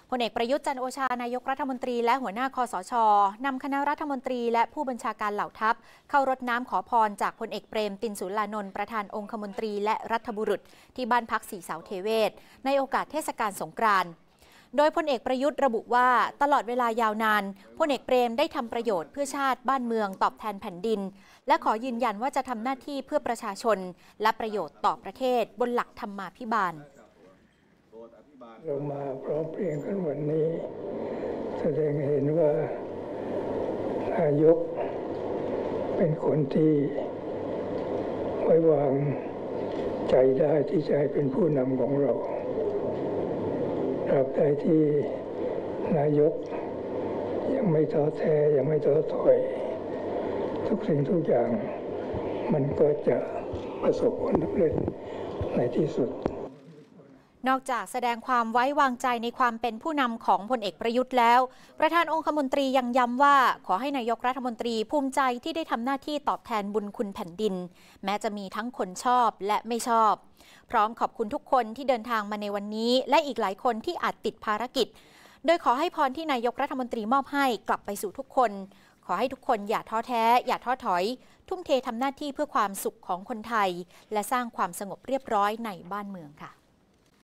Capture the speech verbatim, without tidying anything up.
พลเอกประยุทธ์จันทร์โอชานายกรัฐมนตรีและหัวหน้าคสช.นำคณะรัฐมนตรีและผู้บัญชาการเหล่าทัพเข้ารดน้ำขอพรจากพลเอกเปรมติณสุรานนท์ประธานองคมนตรีและรัฐบุรุษที่บ้านพักสีเสาเทเวศในโอกาสเทศกาลสงกรานต์โดยพลเอกประยุทธ์ระบุว่าตลอดเวลายาวนานพลเอกเปรมได้ทำประโยชน์เพื่อชาติบ้านเมืองตอบแทนแผ่นดินและขอยืนยันว่าจะทำหน้าที่เพื่อประชาชนและประโยชน์ต่อประเทศบนหลักธรรมาภิบาลเรามาพร้อมเพรียงกันวันนี้แสดงเห็นว่านายกเป็นคนที่ไว้วางใจได้ที่จะให้เป็นผู้นำของเราตราบใดที่นายกยังไม่ท้อแท้ยังไม่ท้อถอยทุกสิ่งทุกอย่างมันก็จะประสบผลสำเร็จในที่สุดนอกจากแสดงความไว้วางใจในความเป็นผู้นำของพลเอกประยุทธ์แล้วประธานองคมนตรียังย้ำว่าขอให้นายกรัฐมนตรีภูมิใจที่ได้ทำหน้าที่ตอบแทนบุญคุณแผ่นดินแม้จะมีทั้งคนชอบและไม่ชอบพร้อมขอบคุณทุกคนที่เดินทางมาในวันนี้และอีกหลายคนที่อาจติดภารกิจโดยขอให้พรที่นายกรัฐมนตรีมอบให้กลับไปสู่ทุกคนขอให้ทุกคนอย่าท้อแท้อย่าท้อถอยทุ่มเททำหน้าที่เพื่อความสุขของคนไทยและสร้างความสงบเรียบร้อยในบ้านเมืองค่ะ